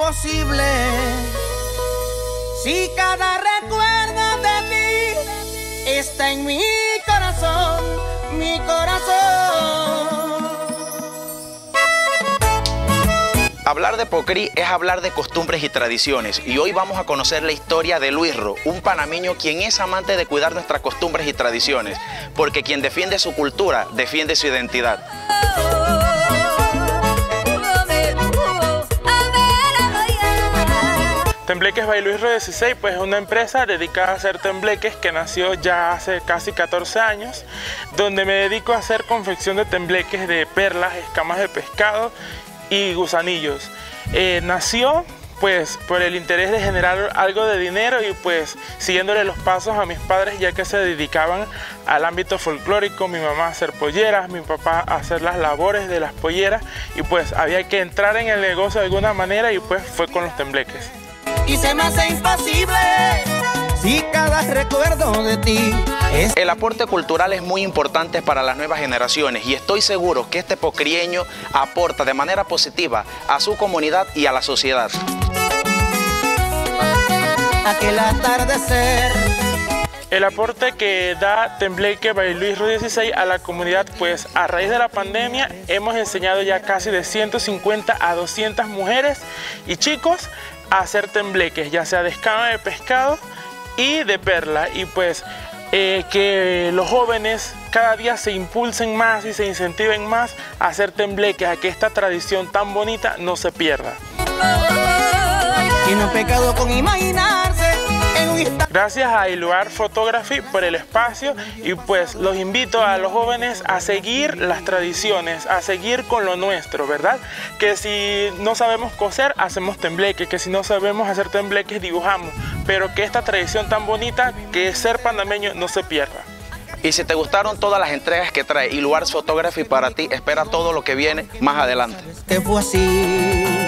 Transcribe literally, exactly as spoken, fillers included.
imposible. Si cada recuerdo de ti está en mi corazón, mi corazón. Hablar de Pocrí es hablar de costumbres y tradiciones, y hoy vamos a conocer la historia de Luisro, un panameño quien es amante de cuidar nuestras costumbres y tradiciones, porque quien defiende su cultura, defiende su identidad. Tembleques by Luisro dieciséis, pues es una empresa dedicada a hacer tembleques que nació ya hace casi catorce años, donde me dedico a hacer confección de tembleques de perlas, escamas de pescado y gusanillos. Eh, nació pues por el interés de generar algo de dinero y pues siguiéndole los pasos a mis padres, ya que se dedicaban al ámbito folclórico, mi mamá a hacer polleras, mi papá a hacer las labores de las polleras, y pues había que entrar en el negocio de alguna manera, y pues fue con los tembleques. Y se me hace imposible si cada recuerdo de ti es... El aporte cultural es muy importante para las nuevas generaciones, y estoy seguro que este pocrieño aporta de manera positiva a su comunidad y a la sociedad. Aquel atardecer. El aporte que da Tembleque by Luisro dieciséis a la comunidad, pues a raíz de la pandemia hemos enseñado ya casi de ciento cincuenta a doscientas mujeres y chicos a hacer tembleques, ya sea de escama de pescado y de perla, y pues eh, que los jóvenes cada día se impulsen más y se incentiven más a hacer tembleques, a que esta tradición tan bonita no se pierda. Y no pecado con imaginarse en un instante. Gracias a Iluar Photography por el espacio, y pues los invito a los jóvenes a seguir las tradiciones, a seguir con lo nuestro, ¿verdad? Que si no sabemos coser, hacemos tembleques, que si no sabemos hacer tembleques, dibujamos, pero que esta tradición tan bonita que es ser panameño no se pierda. Y si te gustaron todas las entregas que trae Iluar Photography para ti, espera todo lo que viene más adelante. Que fue así.